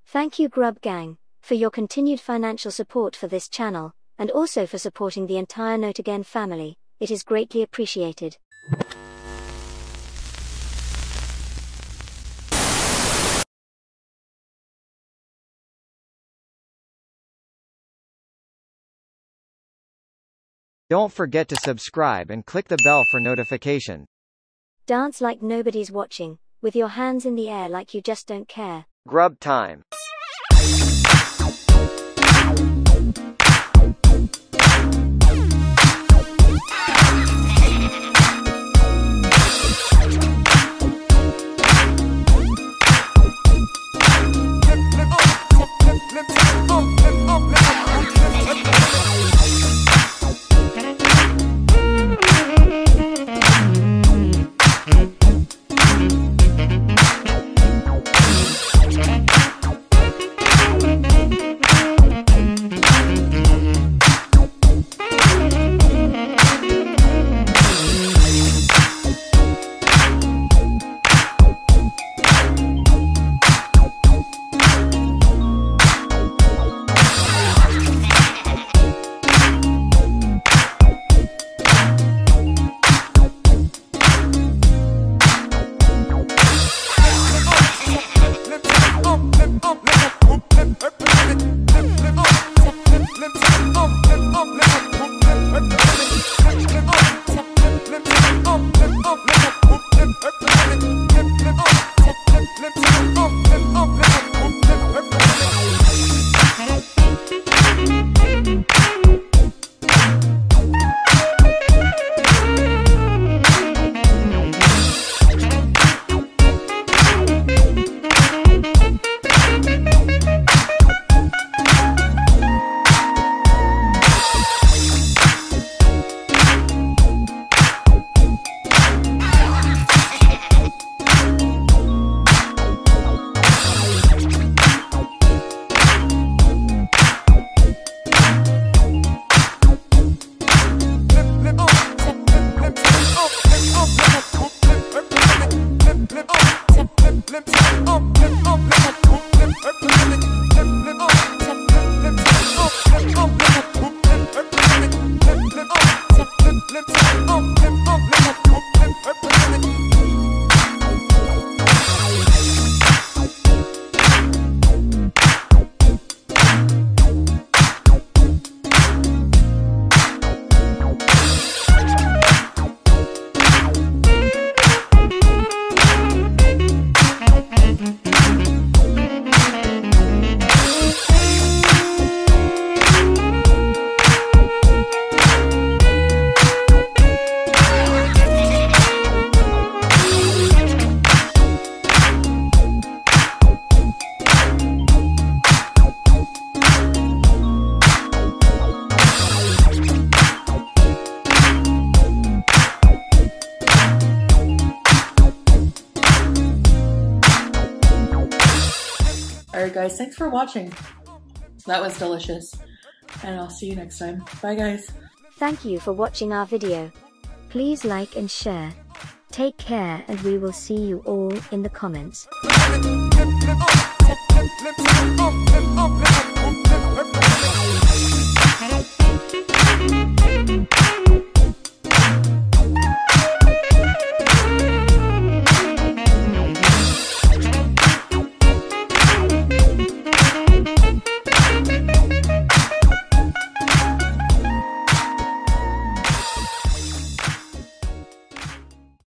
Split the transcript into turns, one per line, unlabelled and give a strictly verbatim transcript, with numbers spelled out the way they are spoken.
Thank you Grub Gang, for your continued financial support for this channel, and also for supporting the entire notagain family. It is greatly appreciated.
Don't forget to subscribe and click the bell for notification.
Dance like nobody's watching, with your hands in the air like you just don't care.
Grub time.
Alright guys, thanks for watching. That was delicious. And I'll see you next time. Bye guys.
Thank you for watching our video. Please like and share. Take care and we will see you all in the comments.